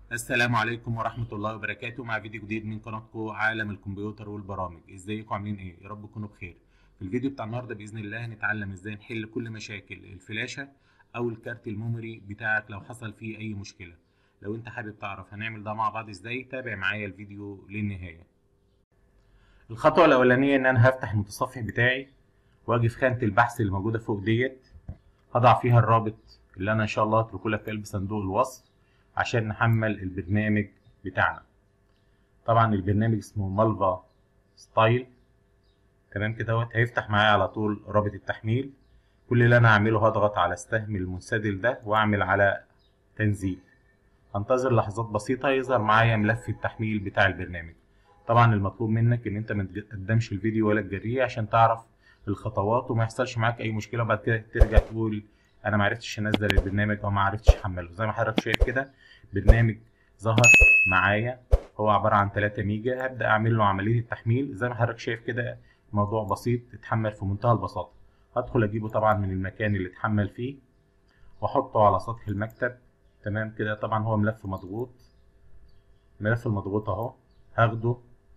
السلام عليكم ورحمة الله وبركاته. مع فيديو جديد من قناتكم عالم الكمبيوتر والبرامج. ازيكم عاملين ايه؟ يا رب تكونوا بخير. في الفيديو بتاع النهارده بإذن الله هنتعلم ازاي نحل كل مشاكل الفلاشة او الكارت الميموري بتاعك لو حصل فيه اي مشكلة. لو انت حابب تعرف هنعمل ده مع بعض ازاي، تابع معايا الفيديو للنهاية. الخطوة الأولانية ان انا هفتح المتصفح بتاعي واجي في خانة البحث اللي موجودة فوق ديت، هضع فيها الرابط اللي انا ان شاء الله هتركه لك في قلب صندوق الوصف عشان نحمل البرنامج بتاعنا. طبعا البرنامج اسمه مالفا ستايل. تمام كده هيفتح معايا على طول رابط التحميل. كل اللي انا هعمله هضغط على السهم المنسدل ده واعمل على تنزيل. هنتظر لحظات بسيطة يظهر معايا ملف التحميل بتاع البرنامج. طبعا المطلوب منك ان انت ما تقدمش الفيديو ولا تجريه عشان تعرف الخطوات وما يحصلش معاك اي مشكلة بعد كده ترجع تقول انا ما عرفتش انزل البرنامج او ما عرفتش احمله. زي ما حضرتك شايف كده برنامج ظهر معايا، هو عبارة عن 3 ميجا. هبدأ اعمل له عملية التحميل. زي ما حضرتك شايف كده الموضوع بسيط، اتحمل في منتهى البساطة. هدخل اجيبه طبعا من المكان اللي اتحمل فيه واحطه على سطح المكتب. تمام كده. طبعا هو ملف مضغوط، الملف المضغوط اهو. هاخده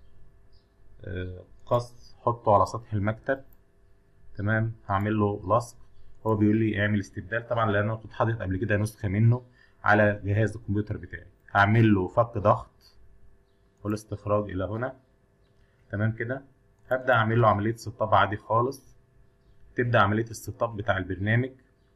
قص حطه على سطح المكتب. تمام. هعمل له لصق. هو بيقول لي اعمل استبدال طبعا لان انا كنت حاطط قبل كده نسخه منه على جهاز الكمبيوتر بتاعي. هعمل له فك ضغط والاستخراج الى هنا. تمام كده. هبدا اعمل له عمليه سطاب عادي خالص. تبدا عمليه السطاب بتاع البرنامج.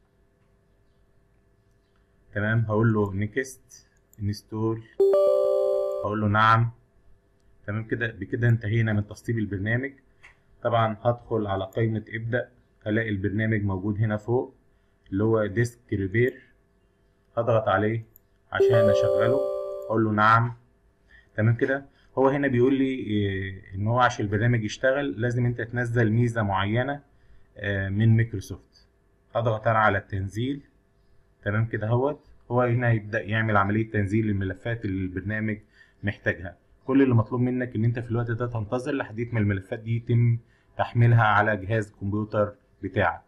تمام. هقول له نيكست انستول، هقول له نعم. تمام كده. بكده انتهينا من تسطيب البرنامج. طبعا هدخل على قائمة ابدأ، هلاقي البرنامج موجود هنا فوق اللي هو ديسك ريبير. هضغط عليه عشان اشغله، اقول له نعم. تمام كده. هو هنا بيقول لي ان هو عشان البرنامج يشتغل لازم انت تنزل ميزة معينة من مايكروسوفت. هضغط انا على التنزيل. تمام كده. هو هنا يبدأ يعمل عملية تنزيل للملفات اللي البرنامج محتاجها. كل اللي مطلوب منك ان انت في الوقت ده تنتظر لحد ما الملفات دي يتم تحميلها على جهاز الكمبيوتر بتاعك.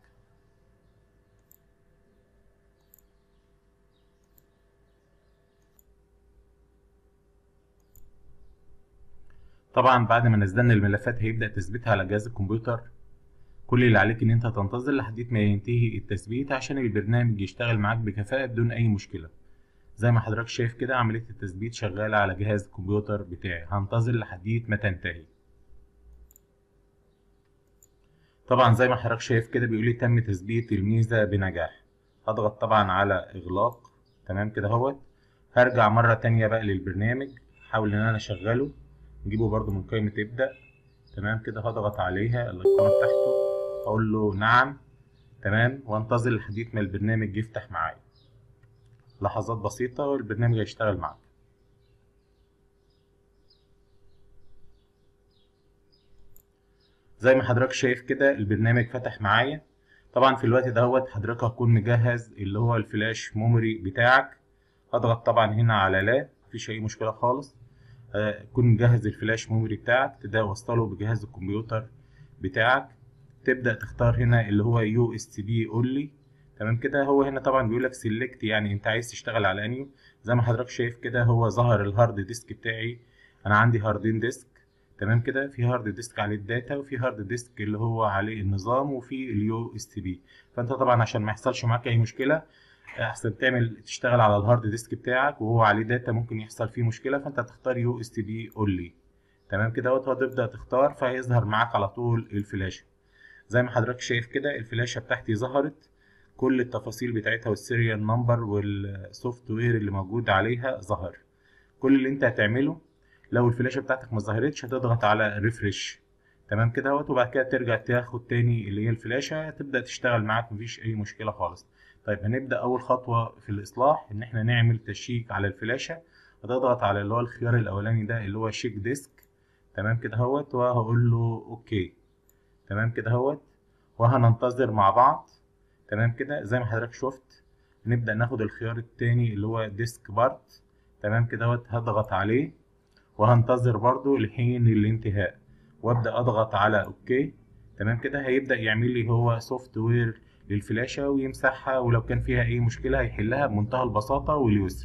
طبعا بعد ما نزلنا الملفات هيبدأ تثبيتها على جهاز الكمبيوتر. كل اللي عليك ان انت تنتظر لحد ما ينتهي التثبيت عشان البرنامج يشتغل معاك بكفاءة بدون اي مشكلة. زي ما حضرتك شايف كده عملية التثبيت شغالة على جهاز الكمبيوتر بتاعي. هنتظر لحد ما تنتهي. طبعا زي ما حضرتك شايف كده بيقول لي تم تثبيت الميزة بنجاح. هضغط طبعا على اغلاق. تمام كده. هرجع مرة تانية بقى للبرنامج، احاول ان انا اشغله. نجيبه برضو من قائمة ابدأ. تمام كده. هضغط عليها الايقونة بتاعته، اقول له نعم. تمام. وانتظر لحد ما البرنامج يفتح معايا. لحظات بسيطة والبرنامج هيشتغل معاك. زي ما حضرتك شايف كده البرنامج فتح معايا. طبعا في الوقت ده حضرتك هتكون مجهز اللي هو الفلاش ميموري بتاعك. هضغط طبعا هنا على لا، مفيش اي مشكلة خالص. تكون مجهز الفلاش ميموري بتاعك، تبدأ توصله بجهاز الكمبيوتر بتاعك. تبدأ تختار هنا اللي هو يو اس بي اونلي. تمام كده. هو هنا طبعا بيقول لك سيلكت، يعني انت عايز تشتغل على انهي. زي ما حضرتك شايف كده هو ظهر الهارد ديسك بتاعي. انا عندي هاردين ديسك. تمام كده. في هارد ديسك عليه الداتا وفي هارد ديسك اللي هو عليه النظام وفي اليو اس بي. فانت طبعا عشان ما يحصلش معاك اي مشكله احسن تشتغل على الهارد ديسك بتاعك وهو عليه داتا ممكن يحصل فيه مشكله، فانت تختار يو اس بي اونلي. تمام كده. هتبدا تختار فهيظهر معاك على طول الفلاشه. زي ما حضرتك شايف كده الفلاشه بتاعتي ظهرت، كل التفاصيل بتاعتها والسيريال نمبر والسوفت وير اللي موجود عليها ظهر. كل اللي انت هتعمله لو الفلاشه بتاعتك ما ظهرتش هتضغط على ريفرش. تمام كده. وبعد كده ترجع تاخد تاني اللي هي الفلاشه تبدا تشتغل معاك، مفيش اي مشكله خالص. طيب هنبدا اول خطوه في الاصلاح ان احنا نعمل تشيك على الفلاشه. هتضغط على اللي هو الخيار الاولاني ده اللي هو شيك ديسك. تمام كده. وهقول له اوكي. تمام كده. وهننتظر مع بعض. تمام كده. زي ما حضرتك شفت نبدا ناخد الخيار التاني اللي هو ديسك بارت. تمام كده. هضغط عليه وهنتظر برضو لحين الانتهاء وابدا اضغط على اوكي. تمام كده. هيبدا يعمل لي هو سوفت وير للفلاشه ويمسحها، ولو كان فيها اي مشكله هيحلها بمنتهى البساطه واليسر.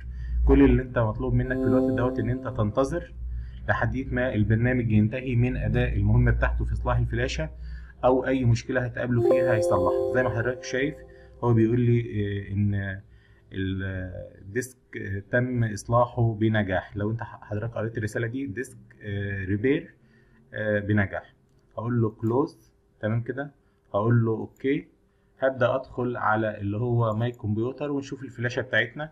كل اللي انت مطلوب منك في الوقت دوت ان انت تنتظر لحد ما البرنامج ينتهي من اداء المهمه بتاعته في اصلاح الفلاشه، او اي مشكله هتقابله فيها هيصلحها. زي ما حضرتك شايف هو بيقول لي ان الديسك تم اصلاحه بنجاح. لو انت حضرتك قريت الرساله دي، ديسك ريبير بنجاح. هقول له كلوز، تمام كده، هقول له اوكي. هبدا ادخل على اللي هو ماي كمبيوتر ونشوف الفلاشه بتاعتنا.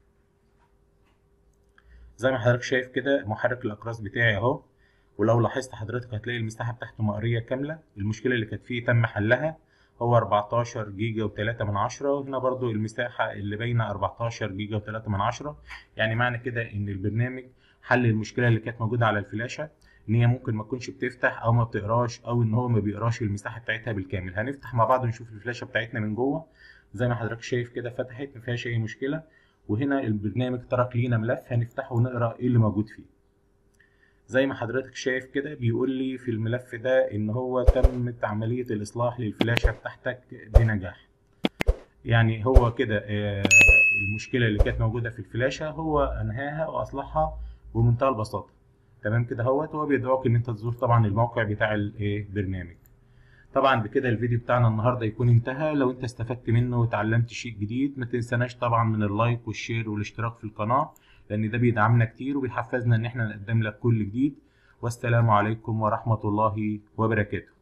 زي ما حضرتك شايف كده محرك الاقراص بتاعي اهو، ولو لاحظت حضرتك هتلاقي المساحه بتاعته مقريه كامله. المشكله اللي كانت فيه تم حلها، هو 14 جيجا و3 من عشرة، وهنا برضو المساحه اللي باينه 14 جيجا و3 من عشرة. يعني معنى كده ان البرنامج حل المشكله اللي كانت موجوده على الفلاشه، ان هي ممكن ما تكونش بتفتح او ما بتقراش، او ان هو ما بيقراش المساحه بتاعتها بالكامل. هنفتح مع بعض ونشوف الفلاشه بتاعتنا من جوه. زي ما حضرتك شايف كده فتحت، ما فيهاش اي مشكله. وهنا البرنامج ترك لينا ملف هنفتحه ونقرا ايه اللي موجود فيه. زي ما حضرتك شايف كده بيقول لي في الملف ده ان هو تمت عملية الاصلاح للفلاشة بتاعتك بنجاح. يعني هو كده المشكلة اللي كانت موجودة في الفلاشة هو انهاها واصلحها بمنتهى البساطة. تمام كده هو بيدعوك ان انت تزور طبعا الموقع بتاع البرنامج. طبعا بكده الفيديو بتاعنا النهارده يكون انتهى. لو انت استفدت منه وتعلمت شيء جديد، ما تنساناش طبعا من اللايك والشير والاشتراك في القناة، لان ده بيدعمنا كتير وبيحفزنا ان احنا نقدم لك كل جديد. والسلام عليكم ورحمة الله وبركاته.